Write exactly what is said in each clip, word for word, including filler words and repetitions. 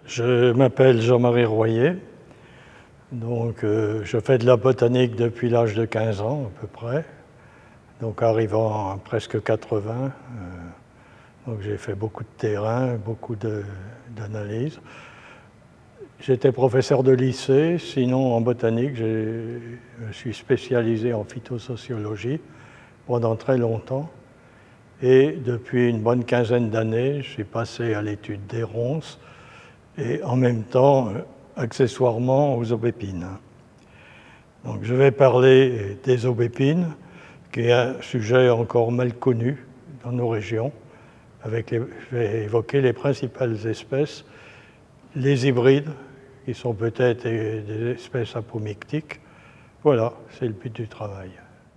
Je m'appelle Jean-Marie Royer, donc euh, je fais de la botanique depuis l'âge de quinze ans à peu près, donc arrivant à presque quatre-vingts. Euh, donc j'ai fait beaucoup de terrain, beaucoup d'analyses. J'étais professeur de lycée, sinon en botanique, je me suis spécialisé en phytosociologie pendant très longtemps. Et depuis une bonne quinzaine d'années, je suis passé à l'étude des ronces et en même temps, accessoirement, aux aubépines. Donc je vais parler des aubépines, qui est un sujet encore mal connu dans nos régions. Avec les, je vais évoquer les principales espèces, les hybrides, qui sont peut-être des espèces apomictiques. Voilà, c'est le but du travail.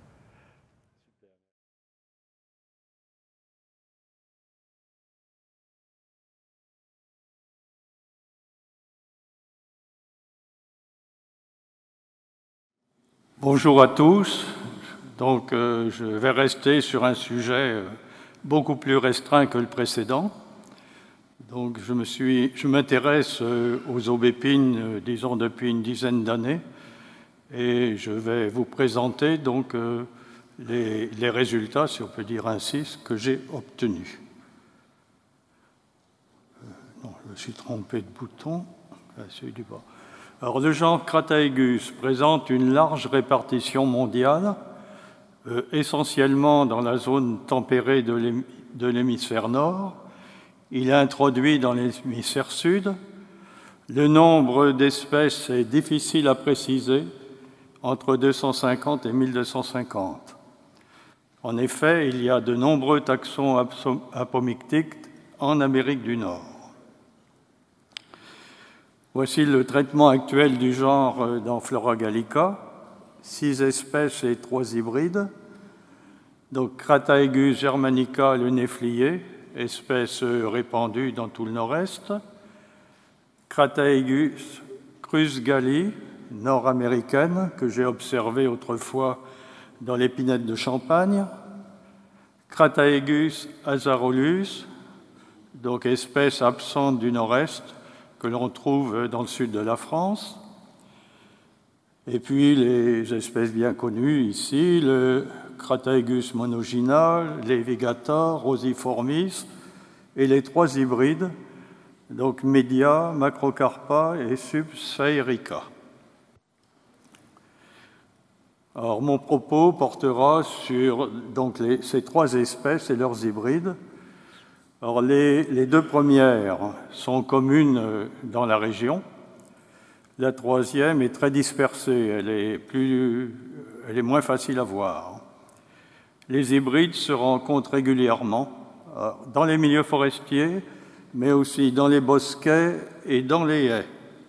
Bonjour à tous. Donc, euh, je vais rester sur un sujet beaucoup plus restreint que le précédent. Donc, je me suis, je m'intéresse aux aubépines, euh, disons, depuis une dizaine d'années, et je vais vous présenter donc euh, les, les résultats, si on peut dire ainsi, que j'ai obtenus. Euh, non, je me suis trompé de bouton. Là, celui du bas. Alors, le genre Crataegus présente une large répartition mondiale, euh, essentiellement dans la zone tempérée de l'hémisphère nord. Il est introduit dans l'hémisphère sud. Le nombre d'espèces est difficile à préciser, entre deux cent cinquante et mille deux cent cinquante. En effet, il y a de nombreux taxons apomictiques en Amérique du Nord. Voici le traitement actuel du genre dans Flora Gallica, six espèces et trois hybrides. Donc Crataegus germanica, le néflier, espèce répandue dans tout le nord-est. Crataegus cruzgalli, nord-américaine, que j'ai observée autrefois dans l'épinette de Champagne. Crataegus azarolus, donc espèce absente du nord-est, que l'on trouve dans le sud de la France. Et puis les espèces bien connues ici, le Crataegus monogyna, Levigata, Rosiformis, et les trois hybrides, donc Media, Macrocarpa et Subsphaerica. Alors mon propos portera sur donc, les, ces trois espèces et leurs hybrides. Alors, les, les deux premières sont communes dans la région. La troisième est très dispersée, elle est, plus, elle est moins facile à voir. Les hybrides se rencontrent régulièrement dans les milieux forestiers, mais aussi dans les bosquets et dans les haies.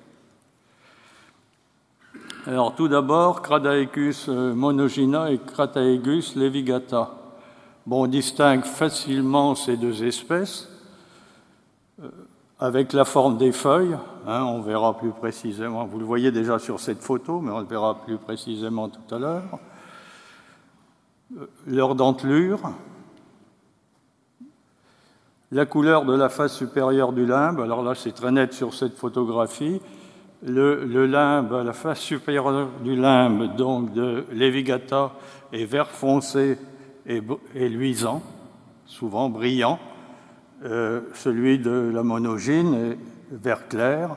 Alors, tout d'abord, Crataegus monogyna et Crataegus levigata. Bon, on distingue facilement ces deux espèces euh, avec la forme des feuilles. Hein, on verra plus précisément. Vous le voyez déjà sur cette photo, mais on le verra plus précisément tout à l'heure. Euh, leur dentelure, la couleur de la face supérieure du limbe. Alors là, c'est très net sur cette photographie. Le, le limbe, la face supérieure du limbe, donc de Levigata, est vert foncé et, et luisant, souvent brillant. Euh, celui de la monogyne est vert clair,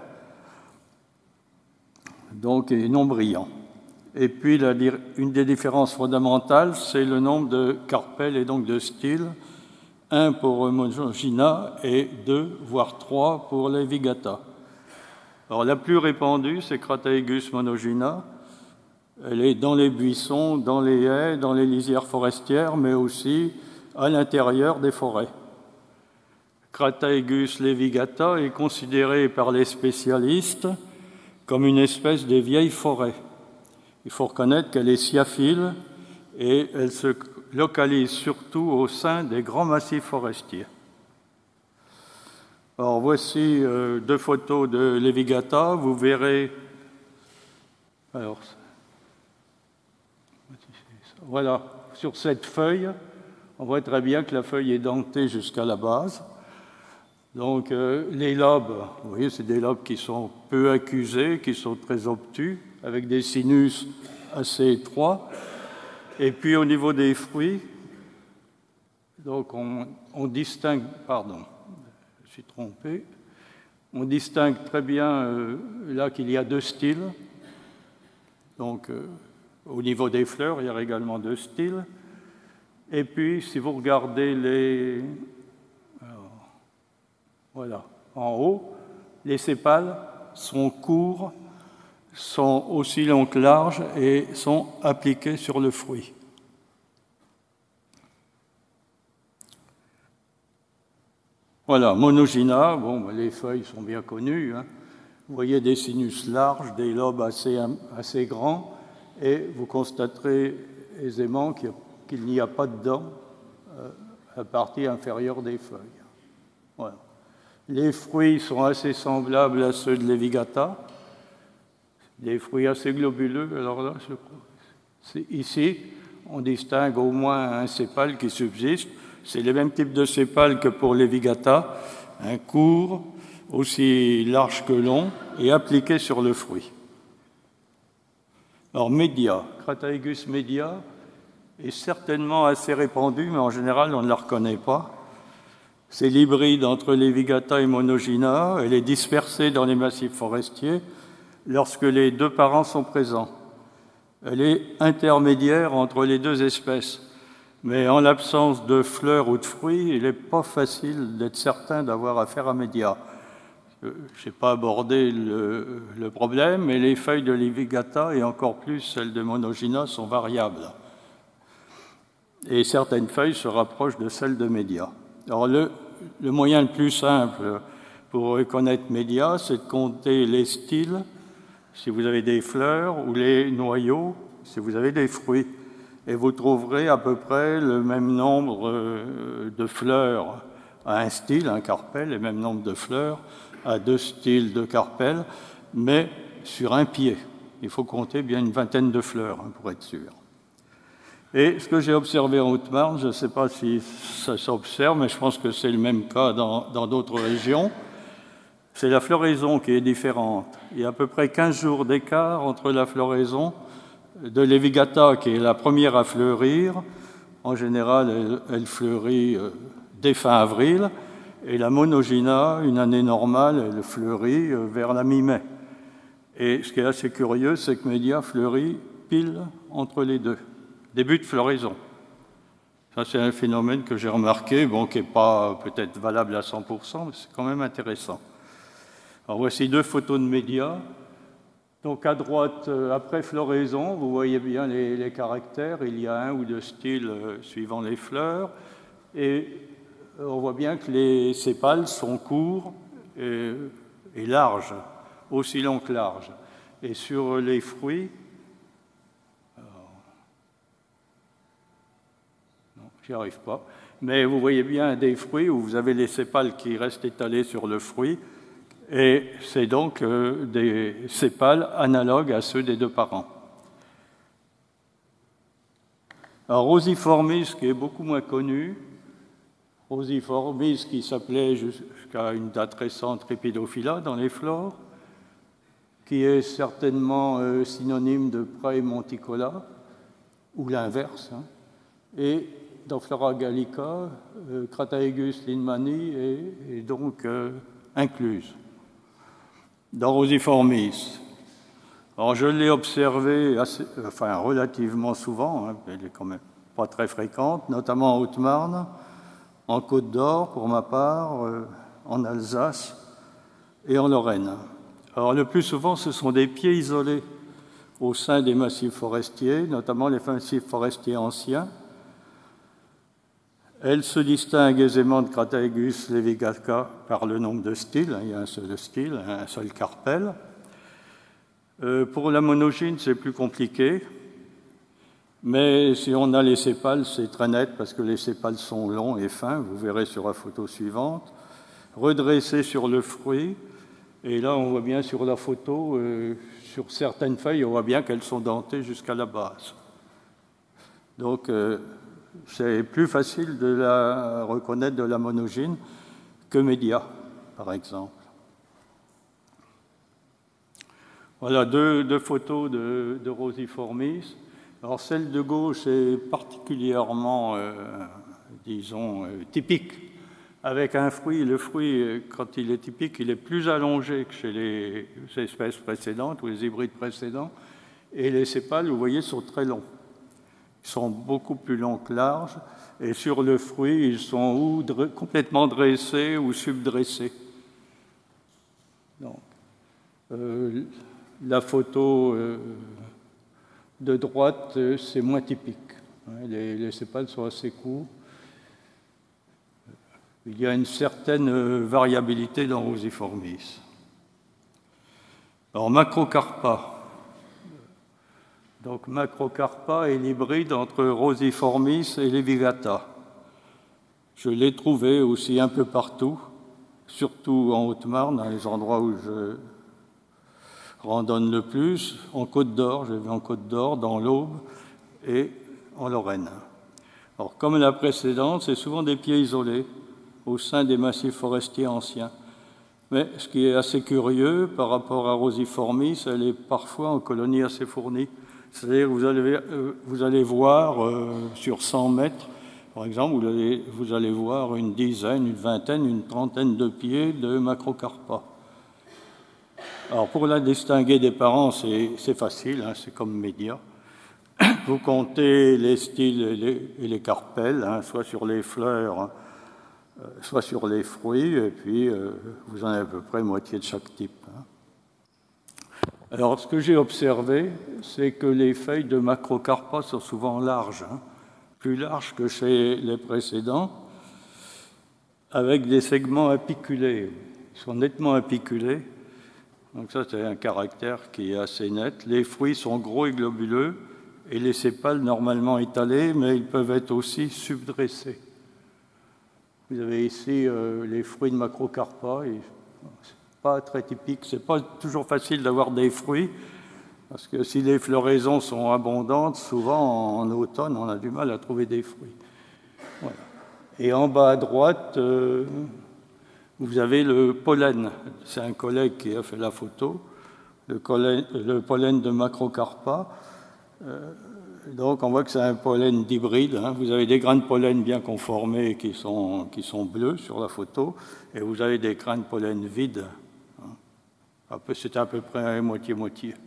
donc et non brillant. Et puis la, une des différences fondamentales, c'est le nombre de carpelles et donc de styles, un pour monogyna et deux, voire trois pour Levigata. Alors la plus répandue, c'est Crataegus monogyna. Elle est dans les buissons, dans les haies, dans les lisières forestières, mais aussi à l'intérieur des forêts. Crataegus levigata est considérée par les spécialistes comme une espèce des vieilles forêts. Il faut reconnaître qu'elle est sciaphile et elle se localise surtout au sein des grands massifs forestiers. Alors voici euh, deux photos de Levigata. Vous verrez... Alors, voilà, sur cette feuille, on voit très bien que la feuille est dentée jusqu'à la base. Donc euh, les lobes, vous voyez, c'est des lobes qui sont peu accusés, qui sont très obtus, avec des sinus assez étroits. Et puis au niveau des fruits, donc on, on distingue, pardon, je suis trompé, on distingue très bien euh, là qu'il y a deux styles. Donc euh, au niveau des fleurs, il y a également deux styles. Et puis si vous regardez les... Alors, voilà, en haut, les sépales sont courts, sont aussi longs que larges et sont appliqués sur le fruit. Voilà, monogyna, bon, les feuilles sont bien connues. Hein. Vous voyez des sinus larges, des lobes assez, assez grands, et vous constaterez aisément qu'il, qu'il n'y a pas de dents euh, à la partie inférieure des feuilles. Voilà. Les fruits sont assez semblables à ceux de l'Evigata, des fruits assez globuleux. Alors là, je crois, ici, on distingue au moins un sépale qui subsiste. C'est le même type de sépale que pour l'Evigata, un court, aussi large que long, et appliqué sur le fruit. Alors, média, Crataegus media, est certainement assez répandu, mais en général, on ne la reconnaît pas. C'est l'hybride entre l'Evigata et Monogyna. Elle est dispersée dans les massifs forestiers lorsque les deux parents sont présents. Elle est intermédiaire entre les deux espèces. Mais en l'absence de fleurs ou de fruits, il n'est pas facile d'être certain d'avoir affaire à média. Je n'ai pas abordé le, le problème, mais les feuilles de l'Evigata et encore plus celles de Monogyna sont variables. Et certaines feuilles se rapprochent de celles de média. Alors le, le moyen le plus simple pour reconnaître média, c'est de compter les styles, si vous avez des fleurs, ou les noyaux, si vous avez des fruits. Et vous trouverez à peu près le même nombre de fleurs à un style, un carpel, et le même nombre de fleurs à deux styles de carpel, mais sur un pied. Il faut compter bien une vingtaine de fleurs, hein, pour être sûr. Et ce que j'ai observé en Haute-Marne, je ne sais pas si ça s'observe, mais je pense que c'est le même cas dans, dans d'autres régions, c'est la floraison qui est différente. Il y a à peu près quinze jours d'écart entre la floraison de l'Evigata, qui est la première à fleurir. En général, elle, elle fleurit euh, dès fin avril, et la Monogyna, une année normale, elle fleurit euh, vers la mi-mai. Et ce qui est assez curieux, c'est que média fleurit pile entre les deux. Début de floraison. Ça, c'est un phénomène que j'ai remarqué, bon, qui n'est pas peut-être valable à cent pour cent, mais c'est quand même intéressant. Alors, voici deux photos de média. Donc, à droite, après floraison, vous voyez bien les, les caractères. Il y a un ou deux styles euh, suivant les fleurs. Et on voit bien que les sépales sont courts et, et larges, aussi longs que larges. Et sur les fruits, j'y arrive pas. Mais vous voyez bien des fruits où vous avez les sépales qui restent étalés sur le fruit, et c'est donc euh, des sépales analogues à ceux des deux parents. Alors, Rosiformis, qui est beaucoup moins connu, Rosiformis qui s'appelait jusqu'à une date récente Rhipidophila dans les flores, qui est certainement euh, synonyme de Prae monticola, ou l'inverse, hein, et dans Flora gallica, euh, Crataegus lindemani est, est donc euh, incluse. Dans Rosiformis, alors je l'ai observé assez, enfin, relativement souvent, hein, elle est quand même pas très fréquente, notamment en Haute-Marne, en Côte d'Or pour ma part, euh, en Alsace et en Lorraine. Alors le plus souvent, ce sont des pieds isolés au sein des massifs forestiers, notamment les massifs forestiers anciens. Elle se distingue aisément de Crataegus levigata par le nombre de styles. Il y a un seul style, un seul carpel. Euh, pour la monogyne, c'est plus compliqué. Mais si on a les sépales, c'est très net parce que les sépales sont longs et fins. Vous verrez sur la photo suivante. Redressés sur le fruit. Et là, on voit bien sur la photo, euh, sur certaines feuilles, on voit bien qu'elles sont dentées jusqu'à la base. Donc, euh, c'est plus facile de la reconnaître de la monogyne que média. par exemple. Voilà deux, deux photos de, de Rosiformis. Alors celle de gauche est particulièrement, euh, disons, euh, typique, avec un fruit. Le fruit, quand il est typique, il est plus allongé que chez les espèces précédentes ou les hybrides précédents. Et les sépales, vous voyez, sont très longs. Ils sont beaucoup plus longs que larges. Et sur le fruit, ils sont ou dre- complètement dressés ou subdressés. Donc, euh, la photo euh, de droite, euh, c'est moins typique. Les, les sépales sont assez courts. Il y a une certaine euh, variabilité dans Rosiformis. Alors, Macrocarpa. Donc, Macrocarpa est l'hybride entre Rosiformis et Levigata. Je l'ai trouvé aussi un peu partout, surtout en Haute-Marne, dans les endroits où je randonne le plus, en Côte d'Or, j'ai vu en Côte d'Or, dans l'Aube et en Lorraine. Alors, comme la précédente, c'est souvent des pieds isolés au sein des massifs forestiers anciens. Mais ce qui est assez curieux par rapport à Rosiformis, elle est parfois en colonie assez fournie. C'est-à-dire que vous allez, vous allez voir euh, sur cent mètres, par exemple, vous allez, vous allez voir une dizaine, une vingtaine, une trentaine de pieds de Macrocarpa. Alors pour la distinguer des parents, c'est facile, hein, c'est comme Média. Vous comptez les styles et les, et les carpelles, hein, soit sur les fleurs, hein, soit sur les fruits, et puis euh, vous en avez à peu près moitié de chaque type. Hein. Alors ce que j'ai observé, c'est que les feuilles de Macrocarpa sont souvent larges, hein, plus larges que chez les précédents, avec des segments apiculés. Ils sont nettement apiculés. Donc ça, c'est un caractère qui est assez net. Les fruits sont gros et globuleux et les sépales normalement étalés, mais ils peuvent être aussi subdressés. Vous avez ici euh, les fruits de Macrocarpa. C'est pas très typique. C'est pas toujours facile d'avoir des fruits parce que si les floraisons sont abondantes, souvent en automne, on a du mal à trouver des fruits. Voilà. Et en bas à droite, euh, vous avez le pollen. C'est un collègue qui a fait la photo. Le, pollen, le pollen de Macrocarpa. Euh, donc, on voit que c'est un pollen d'hybride. Hein. Vous avez des grains de pollen bien conformés qui sont, qui sont bleus sur la photo, et vous avez des grains de pollen vides. Hein. C'était à peu près moitié-moitié.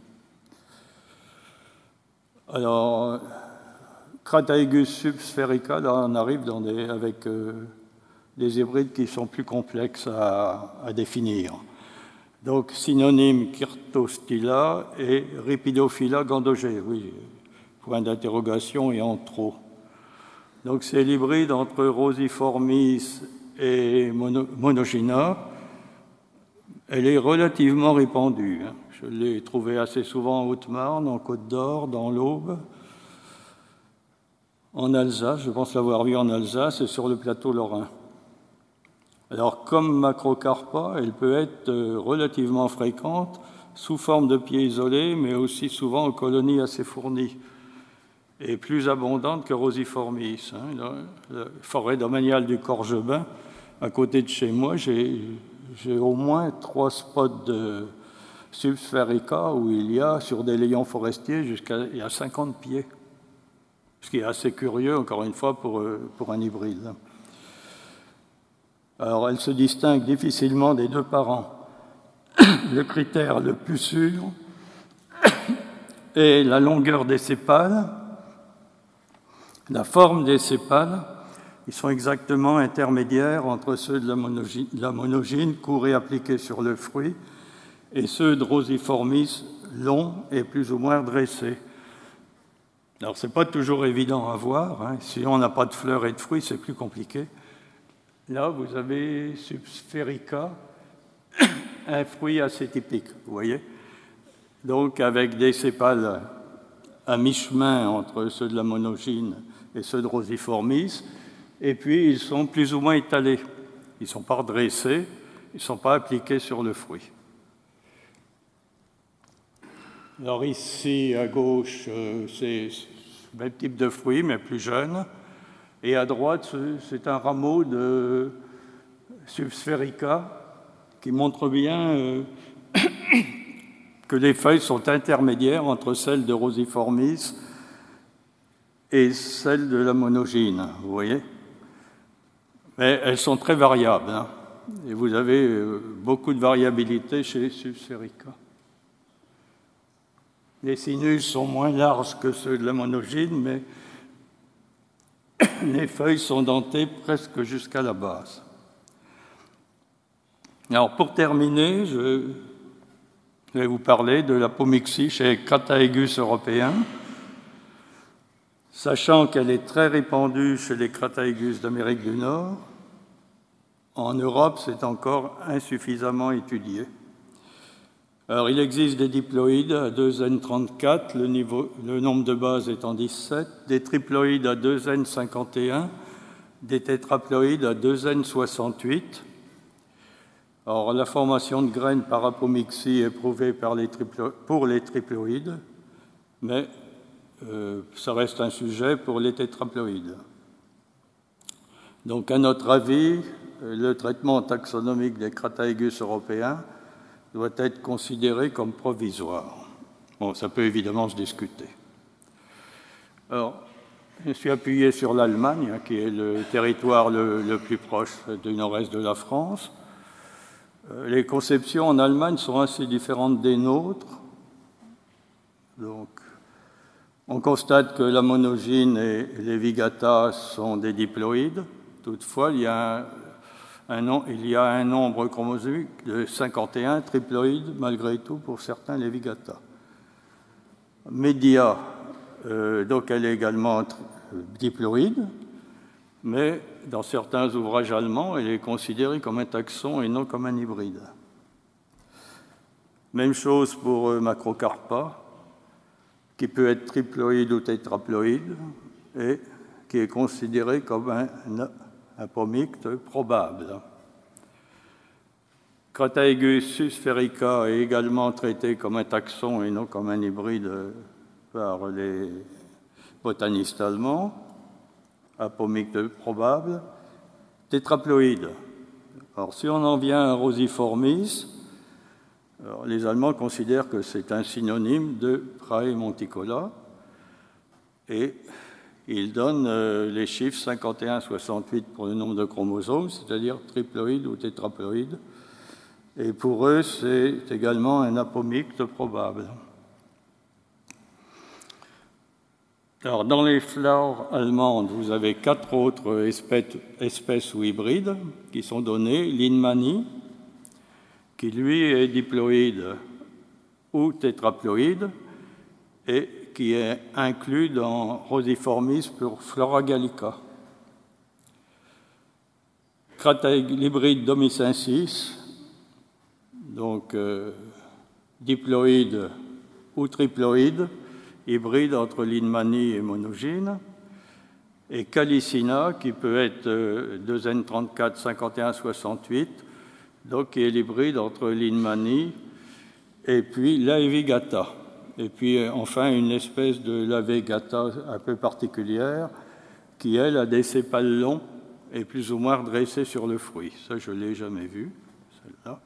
Alors, Crataegus subspherica, là, on arrive dans des, avec euh, des hybrides qui sont plus complexes à, à définir. Donc, synonyme Kyrtostila et Rhipidophila gandogé. Oui, point d'interrogation et en trop. Donc, c'est l'hybride entre Rosiformis et mono, Monogyna. Elle est relativement répandue. Hein. Je l'ai trouvée assez souvent en Haute-Marne, en Côte d'Or, dans l'Aube, en Alsace. Je pense l'avoir vu en Alsace et sur le plateau lorrain. Alors, comme Macrocarpa, elle peut être relativement fréquente, sous forme de pieds isolés, mais aussi souvent en colonies assez fournies, et plus abondante que Rosiformis. Hein. La, la forêt domaniale du Corgebin, à côté de chez moi, j'ai au moins trois spots de subspherica où il y a, sur des layons forestiers, jusqu'à il y a cinquante pieds. Ce qui est assez curieux, encore une fois, pour, pour un hybride. Alors, elle se distingue difficilement des deux parents. Le critère le plus sûr est la longueur des sépales, la forme des sépales. Ils sont exactement intermédiaires entre ceux de la monogyne, la monogyne courts et appliqués sur le fruit, et ceux de Rosiformis, longs et plus ou moins dressés. Alors, ce n'est pas toujours évident à voir. Hein. Si on n'a pas de fleurs et de fruits, c'est plus compliqué. Là, vous avez subspherica, un fruit assez typique, vous voyez. Donc, avec des sépales à mi-chemin entre ceux de la monogyne et ceux de Rosiformis, et puis ils sont plus ou moins étalés. Ils ne sont pas redressés, ils ne sont pas appliqués sur le fruit. Alors ici, à gauche, c'est le même type de fruit, mais plus jeune. Et à droite, c'est un rameau de subspherica qui montre bien euh, que les feuilles sont intermédiaires entre celles de Rosiformis et celles de la monogyne, vous voyez. Mais elles sont très variables, hein, et vous avez euh, beaucoup de variabilité chez les Subspherica. Les sinus sont moins larges que ceux de la monogyne, mais les feuilles sont dentées presque jusqu'à la base. Alors, pour terminer, je vais vous parler de l'apomixie chez les Crataegus européens, sachant qu'elle est très répandue chez les Crataegus d'Amérique du Nord. En Europe, c'est encore insuffisamment étudié. Alors, il existe des diploïdes à deux N trente-quatre, le, niveau, le nombre de bases étant dix-sept, des triploïdes à deux N cinquante et un, des tétraploïdes à deux N soixante-huit. Alors, la formation de graines par apomixie est prouvée par les triplo, pour les triploïdes, mais euh, ça reste un sujet pour les tétraploïdes. Donc, à notre avis, le traitement taxonomique des Crataegus européens doit être considéré comme provisoire. Bon, ça peut évidemment se discuter. Alors, je suis appuyé sur l'Allemagne, hein, qui est le territoire le, le plus proche du nord-est de la France. Les conceptions en Allemagne sont assez différentes des nôtres. Donc, on constate que la monogyne et les vigata sont des diploïdes. Toutefois, il y a un, un, il y a un nombre chromosomique de cinquante et un triploïdes, malgré tout, pour certains, les vigata. Média, euh, donc elle est également diploïde, mais dans certains ouvrages allemands, elle est considérée comme un taxon et non comme un hybride. Même chose pour euh, Macrocarpa, qui peut être triploïde ou tétraploïde, et qui est considéré comme un, un apomicte probable. Crataegus subspherica est également traité comme un taxon et non comme un hybride par les botanistes allemands. Apomicte probable, tétraploïde. Alors, si on en vient à Rosiformis, alors, les Allemands considèrent que c'est un synonyme de Prae monticola et ils donnent euh, les chiffres cinquante et un soixante-huit pour le nombre de chromosomes, c'est-à-dire triploïde ou tétraploïde. Et pour eux, c'est également un apomicte probable. Alors, dans les flores allemandes, vous avez quatre autres espèces, espèces ou hybrides qui sont données. L'inmani, qui lui est diploïde ou tétraploïde et qui est inclus dans Rosiformis pour Flora gallica. L'hybride domicensis, donc euh, diploïde ou triploïde, hybride entre l'inmani et monogyne, et Calicina, qui peut être deux N trente-quatre, cinquante et un, soixante-huit, donc qui est l'hybride entre l'inmani et puis l'aevigata. Et puis enfin une espèce de l'aevigata un peu particulière, qui elle a des sépales longs et plus ou moins dressés sur le fruit. Ça, je ne l'ai jamais vu, celle-là.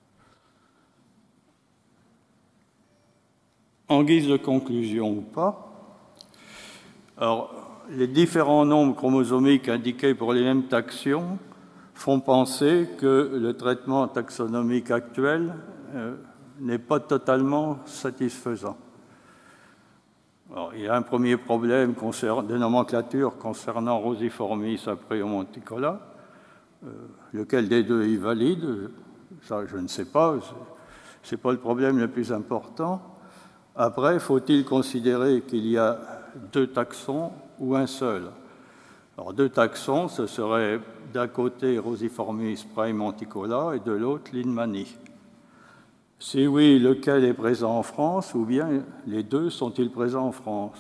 En guise de conclusion ou pas, alors, les différents nombres chromosomiques indiqués pour les mêmes taxons font penser que le traitement taxonomique actuel euh, n'est pas totalement satisfaisant. Alors, il y a un premier problème de nomenclature concernant Rosiformis après monticola. Euh, lequel des deux est valide? Ça, je ne sais pas. Ce n'est pas le problème le plus important. Après, faut-il considérer qu'il y a deux taxons ou un seul? Alors, deux taxons, ce serait d'un côté Rosiformis prae monticola et de l'autre l'inmani. Si oui, lequel est présent en France, ou bien les deux sont-ils présents en France?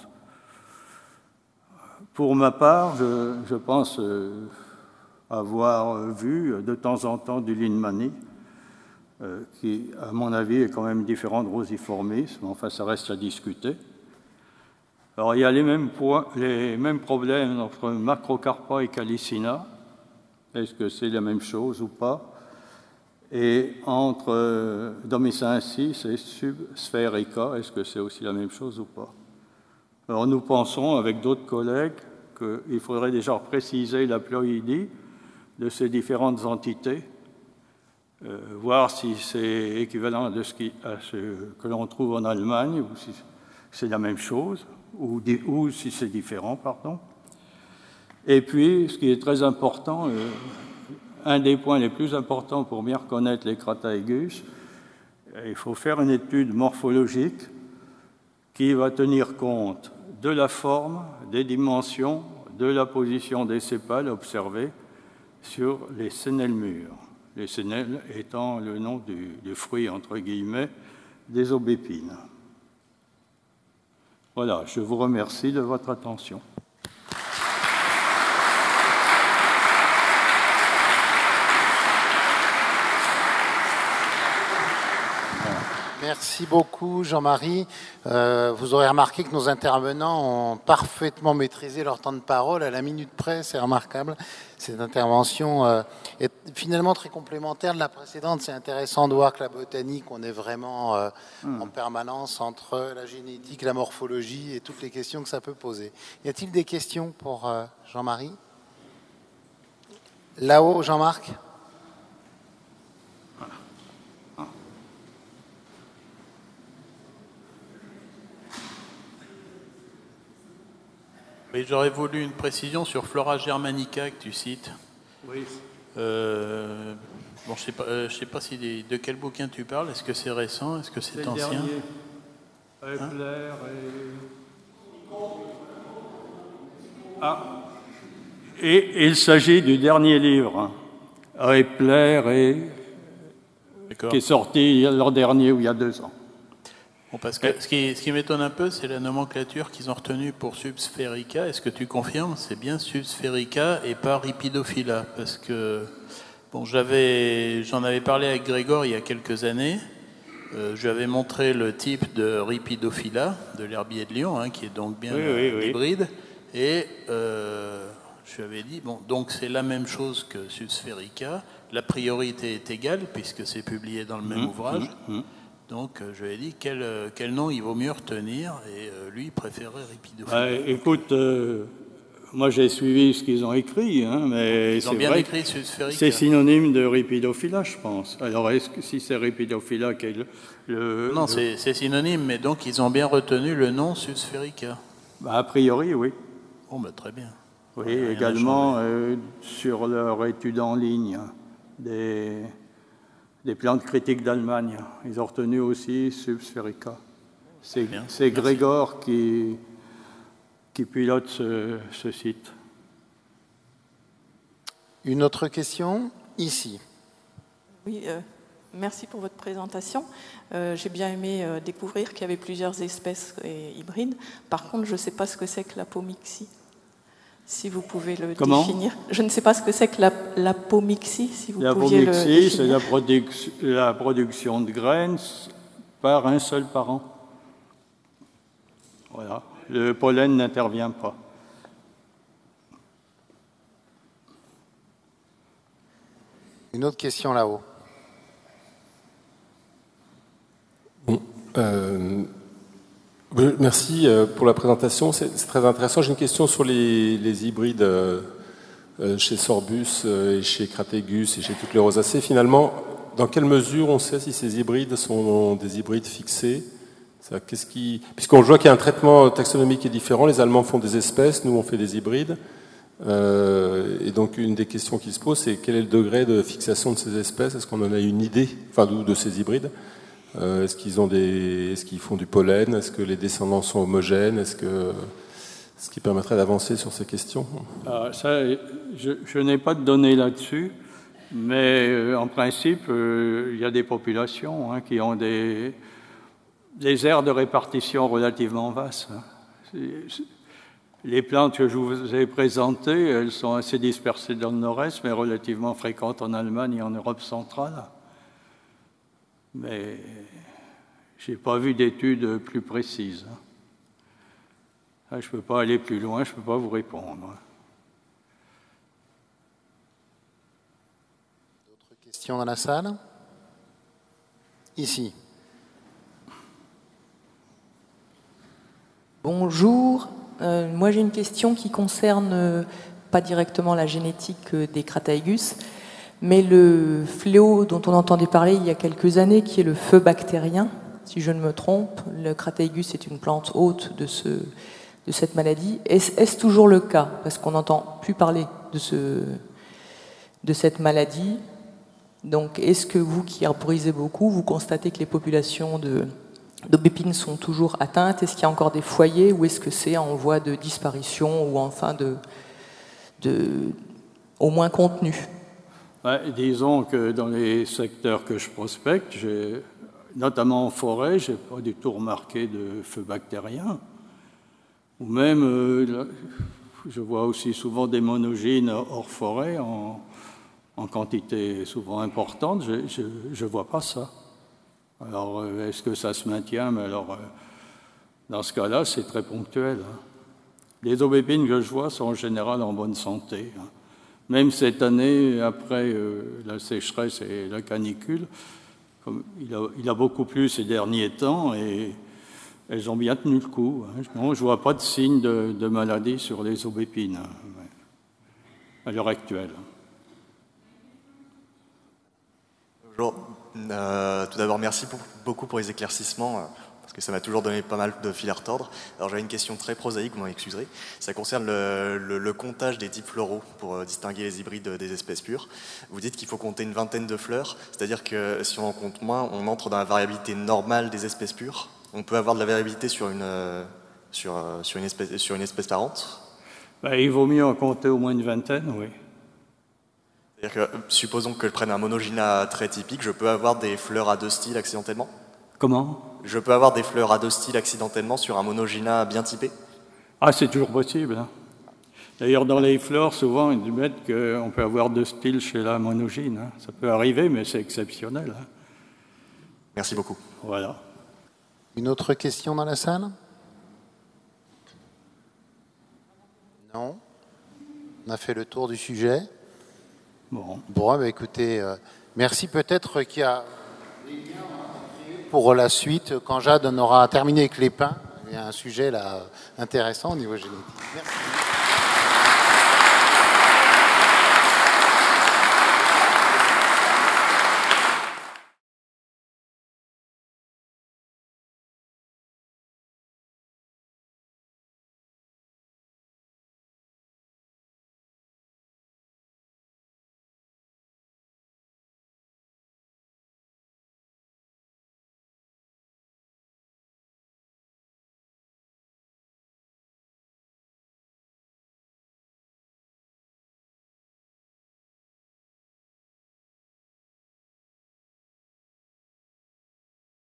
Pour ma part, je, je pense euh, avoir vu de temps en temps du l'inmani, euh, qui, à mon avis, est quand même différent de Rosiformis, mais enfin, ça reste à discuter. Alors, il y a les mêmes, points, les mêmes problèmes entre Macrocarpa et Calicina. Est-ce que c'est la même chose ou pas? Et entre euh, Domicensis et Subspherica, est-ce que c'est aussi la même chose ou pas? Alors nous pensons, avec d'autres collègues, qu'il faudrait déjà préciser la ploïdie de ces différentes entités, euh, voir si c'est équivalent de ce qui, à ce que l'on trouve en Allemagne, ou si c'est la même chose, ou, ou si c'est différent, pardon. Et puis, ce qui est très important, euh, un des points les plus importants pour bien reconnaître les Crataegus, il faut faire une étude morphologique qui va tenir compte de la forme, des dimensions, de la position des sépales observées sur les sénelles mûres. Les sénelles étant le nom du, du fruit, entre guillemets, des aubépines. Voilà, je vous remercie de votre attention. Merci beaucoup, Jean-Marie. Euh, vous aurez remarqué que nos intervenants ont parfaitement maîtrisé leur temps de parole à la minute près, c'est remarquable. Cette intervention euh, est finalement très complémentaire de la précédente. C'est intéressant de voir que la botanique, on est vraiment euh, mmh. en permanence entre la génétique, la morphologie et toutes les questions que ça peut poser. Y a-t-il des questions pour euh, Jean-Marie? Là-haut, Jean-Marc? Mais j'aurais voulu une précision sur Flora Germanica que tu cites. Oui. Euh, bon, je ne sais pas, euh, je sais pas si des, de quel bouquin tu parles. Est-ce que c'est récent? Est-ce que c'est ancien? Hein? et... Ah. Et, et il s'agit du dernier livre, Repler, et... qui est sorti l'an dernier ou il y a deux ans. Bon, parce que ce qui, ce qui m'étonne un peu, c'est la nomenclature qu'ils ont retenue pour Subspherica. Est-ce que tu confirmes? C'est bien Subspherica et pas Rhipidophila? Parce que bon, j'avais, j'en avais parlé avec Grégor il y a quelques années. Euh, je lui avais montré le type de Rhipidophila, de l'herbier de Lyon, hein, qui est donc bien oui, oui, oui. hybride. Et euh, je lui avais dit, bon, donc c'est la même chose que Subspherica. La priorité est égale, puisque c'est publié dans le même mmh, ouvrage. Mmh, mmh. Donc, je lui ai dit quel, quel nom il vaut mieux retenir, et euh, lui, il préférait Rhipidophila. Bah, écoute, euh, moi j'ai suivi ce qu'ils ont écrit, hein, mais ils ont bien vrai écrit Subspherica. C'est synonyme de Rhipidophila, je pense. Alors, est-ce que si c'est Rhipidophila qui est le... le non, le... c'est synonyme, mais donc ils ont bien retenu le nom Subspherica. Bah, a priori, oui. Bon, bah, très bien. Oui, ouais, également euh, sur leur étude en ligne des... des plantes critiques d'Allemagne. Ils ont retenu aussi Subspherica. C'est Grégor qui, qui pilote ce, ce site. Une autre question, ici. Oui, euh, merci pour votre présentation. Euh, J'ai bien aimé euh, découvrir qu'il y avait plusieurs espèces euh, hybrides. Par contre, je ne sais pas ce que c'est que l'apomixie. Si vous pouvez le Comment définir. Je ne sais pas ce que c'est que l'apomixie, si vous pouviez le définir. L'apomixie, c'est la, produc la production de graines par un seul parent. Voilà. Le pollen n'intervient pas. Une autre question là-haut. Bon, euh... Merci pour la présentation, c'est très intéressant. J'ai une question sur les, les hybrides chez Sorbus et chez Crataegus et chez toutes les rosacées. Finalement, dans quelle mesure on sait si ces hybrides sont des hybrides fixés? Qu'est-ce qui... Puisqu'on voit qu'il y a un traitement taxonomique qui est différent, les Allemands font des espèces, nous on fait des hybrides. Euh, et donc une des questions qui se pose, c'est quel est le degré de fixation de ces espèces? Est-ce qu'on en a une idée, enfin de, de ces hybrides? Euh, est-ce qu'ils ont des, est-ce qu'ils font du pollen? Est-ce que les descendants sont homogènes? Est-ce que, ce qui permettrait d'avancer sur ces questions? Ah, ça, je, je n'ai pas de données là-dessus, mais euh, en principe, euh, il y a des populations hein, qui ont des, des aires de répartition relativement vastes. Hein. C'est, c'est, les plantes que je vous ai présentées, elles sont assez dispersées dans le nord-est, mais relativement fréquentes en Allemagne et en Europe centrale. Mais je n'ai pas vu d'études plus précises. Je ne peux pas aller plus loin, je ne peux pas vous répondre. D'autres questions dans la salle? Ici. Bonjour. Euh, moi, j'ai une question qui concerne euh, pas directement la génétique euh, des Crataegus, mais le fléau dont on entendait parler il y a quelques années, qui est le feu bactérien. Si je ne me trompe, le Crataegus est une plante hôte de, ce, de cette maladie. Est-ce, est-ce toujours le cas? Parce qu'on n'entend plus parler de, ce, de cette maladie. Donc, est-ce que vous, qui arborisez beaucoup, vous constatez que les populations de, d'aubépines sont toujours atteintes? Est-ce qu'il y a encore des foyers ou est-ce que c'est en voie de disparition ou enfin de, de au moins contenu? Ouais, disons que dans les secteurs que je prospecte, j'ai, notamment en forêt, je n'ai pas du tout remarqué de feu bactérien. Ou même, euh, je vois aussi souvent des monogynes hors forêt en, en quantité souvent importante. Je ne vois pas ça. Alors, est-ce que ça se maintient? Mais alors, dans ce cas-là, c'est très ponctuel. Les aubépines que je vois sont en général en bonne santé. Même cette année, après euh, la sécheresse et la canicule, comme il, a, il a beaucoup plu ces derniers temps et elles ont bien tenu le coup. Non, je ne vois pas de signe de, de maladie sur les aubépines à l'heure actuelle. Bonjour. Euh, tout d'abord, merci pour, beaucoup pour les éclaircissements, euh, parce que ça m'a toujours donné pas mal de fil à retordre. Alors j'avais une question très prosaïque, vous m'en excuserez. Ça concerne le, le, le comptage des types floraux pour euh, distinguer les hybrides des espèces pures. Vous dites qu'il faut compter une vingtaine de fleurs, c'est-à-dire que si on en compte moins, on entre dans la variabilité normale des espèces pures. On peut avoir de la variabilité sur une, euh, sur, euh, sur une, espèce, sur une espèce parente. Ben, il vaut mieux en compter au moins une vingtaine, oui. C'est-à-dire que, supposons que je prenne un monogyna très typique, je peux avoir des fleurs à deux styles accidentellement? Comment? Je peux avoir des fleurs à deux styles accidentellement sur un monogyna bien typé? Ah, c'est toujours possible. Hein. D'ailleurs, dans les fleurs, souvent, ils mettent qu'on peut avoir deux styles chez la monogyne. Hein. Ça peut arriver, mais c'est exceptionnel. Hein. Merci beaucoup. Voilà. Une autre question dans la salle? Non? On a fait le tour du sujet. Bon. Bon, bah écoutez, euh, merci. Peut-être qu'il y a des liens pour la suite, quand Jade en aura terminé avec les pins. Il y a un sujet là intéressant au niveau génétique. Merci.